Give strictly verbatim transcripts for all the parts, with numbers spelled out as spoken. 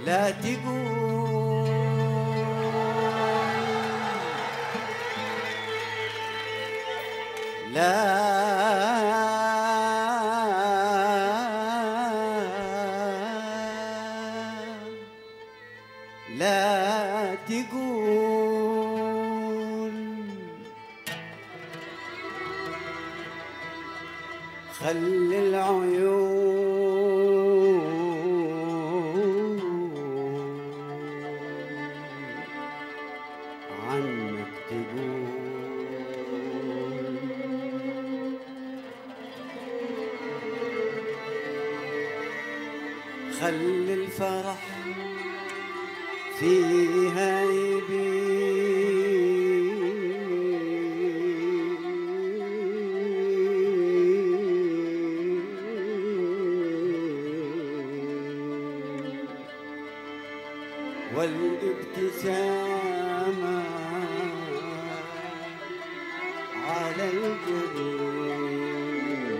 لا تقول لا لا تقول خلي العيون عنك تقول خلي الفرح فيها والابتسامة على الجبين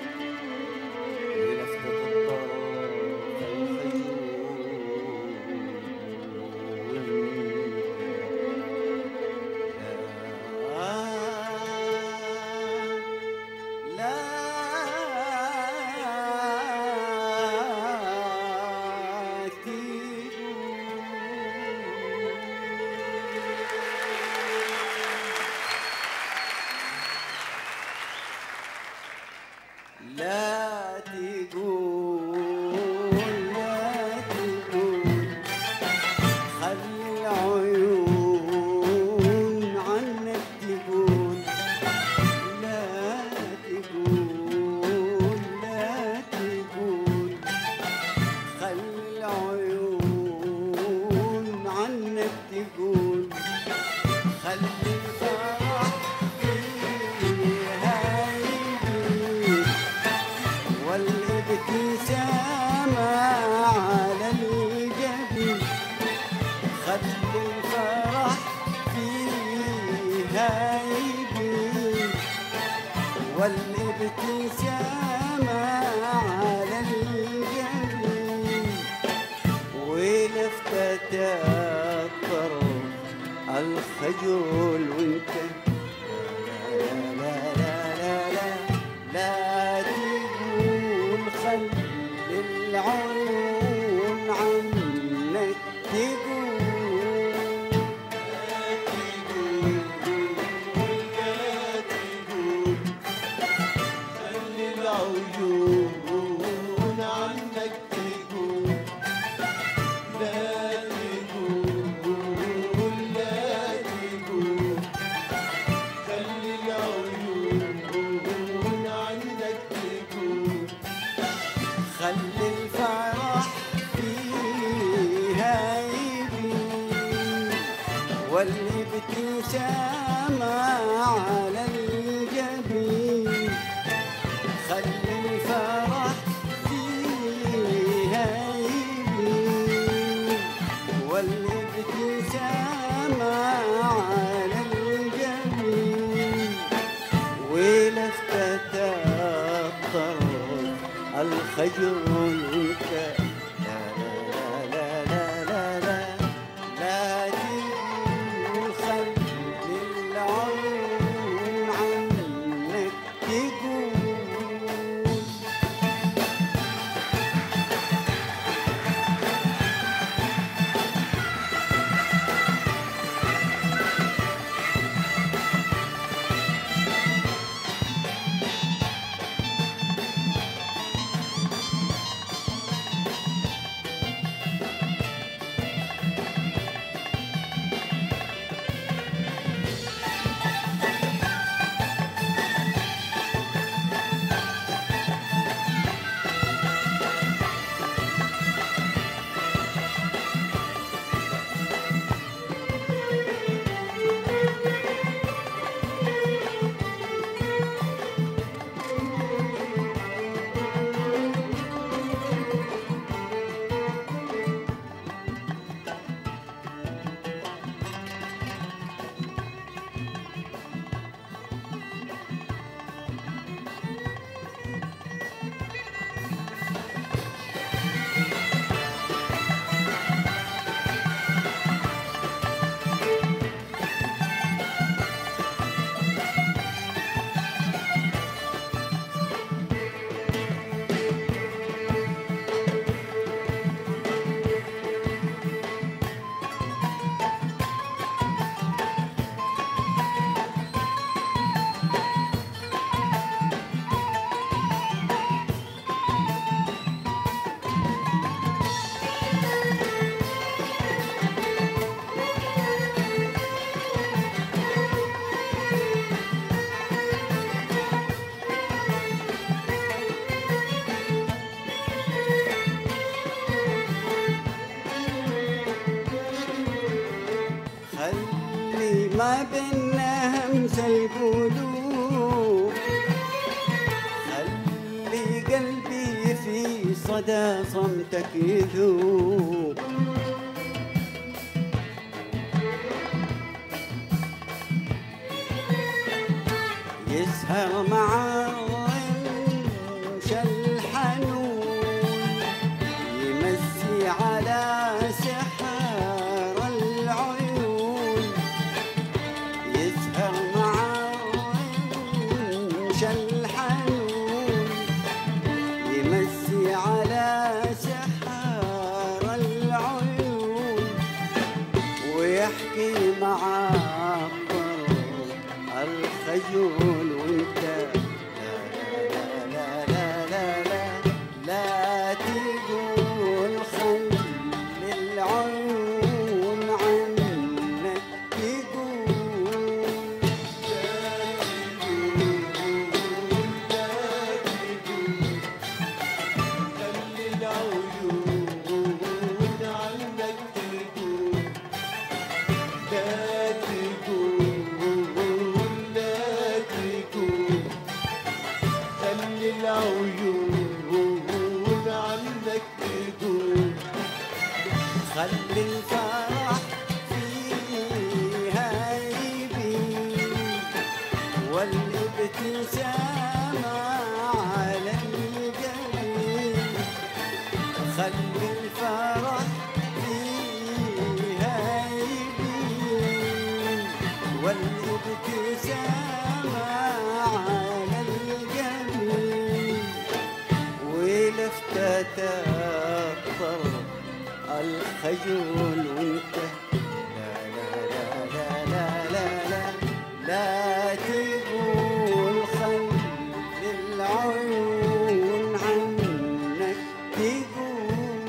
ولفتة الطرف الخيول لا لا تقول لا تقول خلي العيون عنك تقول لا تقول لا تقول خلي العيون عنك تقول خلي الفرح والابتسامة على الجبين خلي الفرح فيها يبين والابتسامة على الجبين ولفتة الطرف الخجول وانت لا لا لا لا لا تقول خلي العيون عنك تقول لا تقول لا تقول خلي العيون عنك تقول لا تقول لا تقول خلي العيون عنك تقول خلي الفرح فيها يبين والابتسامة على الجبين خلي الفرح فيها يبين والابتسامة على الجبين ولفتة الطرف الخجول انت لا لا لا لا لا لا تقول خلي العيون عنك تقول ما بينا همس القلوب، خلي قلبي في صدى صمتك يذوب. يسهر مع الرمش الحنون، يمسي على سحر العيون. يسهر مع الرمش الحنون، يمسي على سحر العيون. ويحكي مع الخجول وانت لا لا لا لا لا لا تقول خلي العيون عنك تقول. خلي العيون عنك تقول. لا تقول العيون عنك تقول. خلي الفرح فيها يبين، والابتسامة على الجبين. خلي الفرح فيها يبين، والابتسامة على الجبين. ولفتة الطرف الخجول وانت لا لا لا لا لا لا لا تقول خلي العيون عنك تقول.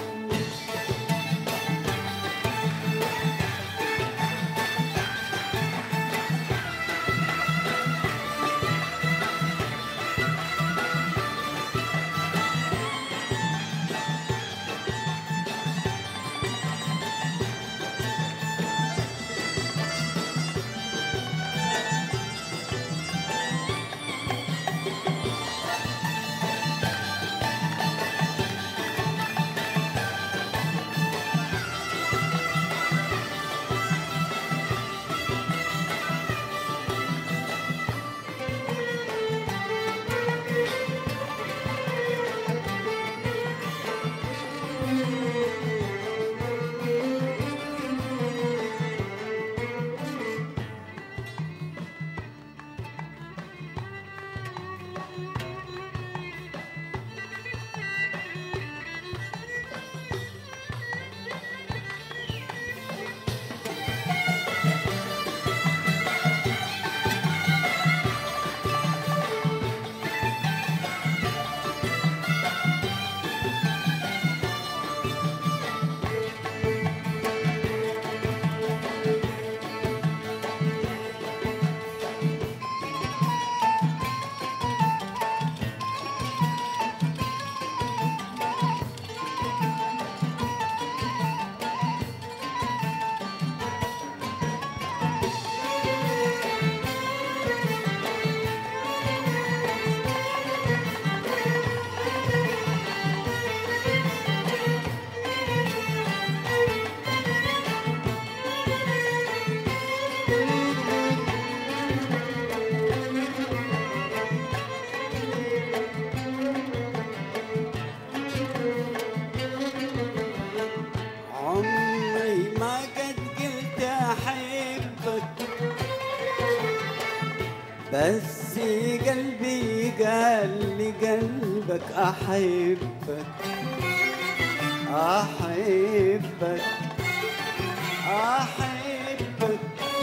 بس قلبي قال لي قلبك أحبك أحبك أحبك.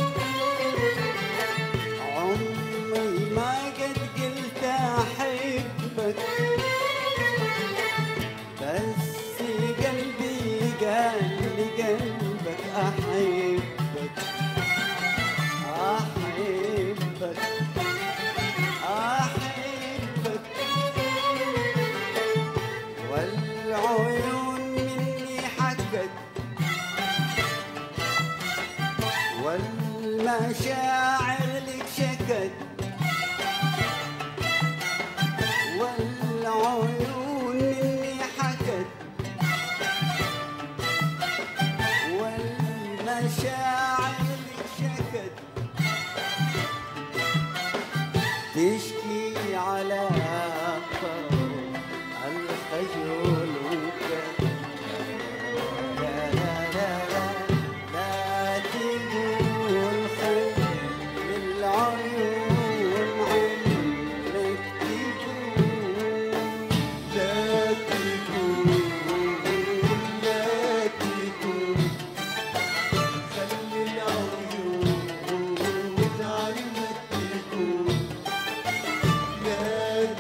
عمري ما قد قلت أحبك، بس قلبي قال لي قلبك أحبك أحبك أحبك. والعيون مني حقك والمشاعر لك شكت والعيون مني حكت والمشاعر لك شكت تشكي على طرف الخجول وكت لا لا لا لا لا تقول خل العيون عنك تقول لا تقول لا تقول خلي العيون عنك تقول لا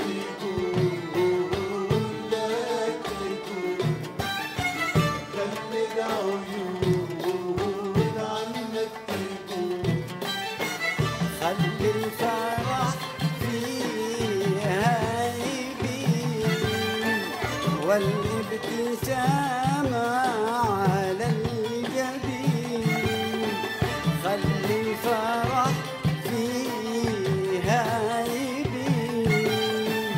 تقول لا تقول خلي العيون عنك تقول خلي الفرح فيها يبين والابتسامة على الجبين خلي الفرح فيها يبين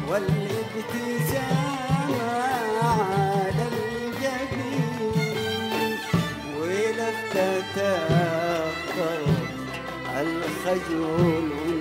والابتسامة على الجبين ولفتة الطرف الخجول